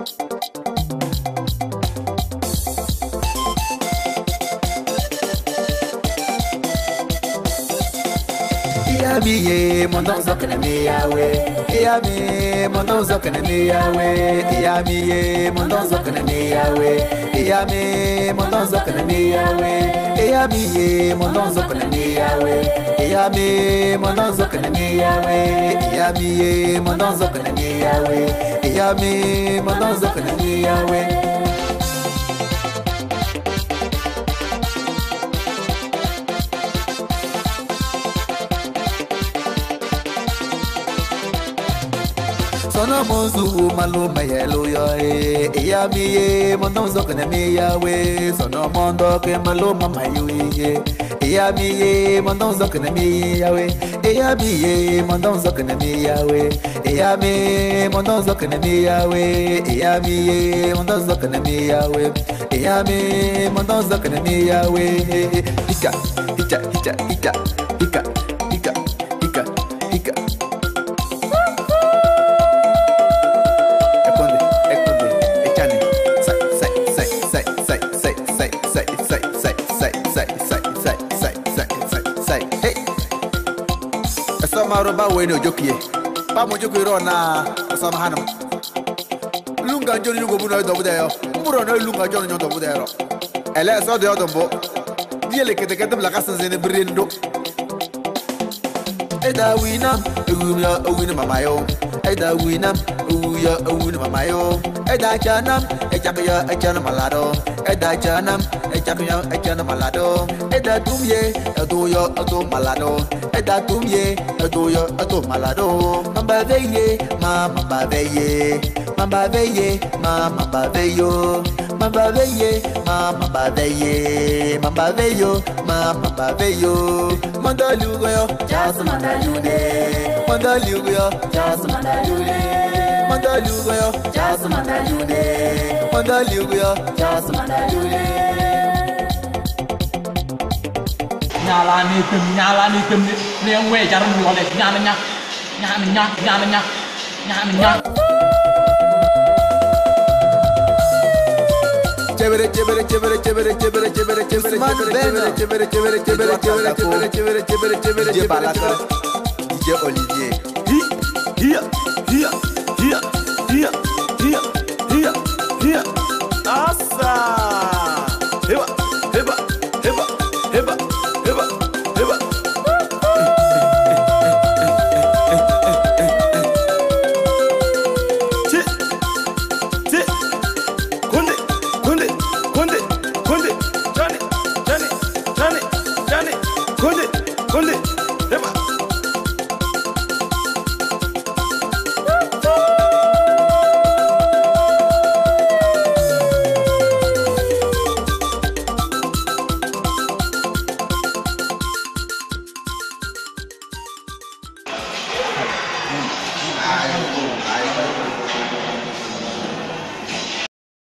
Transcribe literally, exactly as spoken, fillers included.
Yami, mon don zokne mi yawe. Yami, mon don zokne mi yawe. Yami, mon don zokne mi yawe. Yami, mon don zokne mi yawe. Yami, mon don zokne mi yawe. Yami, mon don zokne mi yawe. Yami, mon don zokne mi yawe. Yami, mon don zokne mi yawe. Sono mozu maluma yelo yo e ya mi ye mondo zokne mi ya we sono mondo ke maluma mayu ye ya mi ye mondo zokne mi ya we ya mi ye mondo zokne mi ya we ya mi mondo zokne mi ya we ya mi ye mondo zokne mi ya we ya mi mondo zokne mi ya we hika hika hika hika hika hika hika hika Maroba weno jokie pa mo jokie rona sama hanam lunga joni lungo buno do budeyo muro no lunga joni nyodo budero ele so de odombo diele kete kete la kasa zene brindo eda winam uya uwina mamayo eda winam uya uwina mamayo eda chanam echakya echana malado eda chanam echakya echana malado eda tumye adoyo ado malado eda tumye adoyo ado malado mamba veye mama baveye mamba veye mama baveyo mamba veye mama baveye mamba veyo mama baveyo mandalugo yo just mandalune mandalugo yo just mandalune mandalugo yo just mandalune mandalugo yo just mandalune nyala ni tim nyala ni tim ni ngwe jarum lo le nyana nya nyana nya nyana nya nyana nya chebere chebere chebere chebere chebere chebere chebere chebere chebere chebere chebere chebere chebere chebere chebere chebere chebere Olivier hi hi hi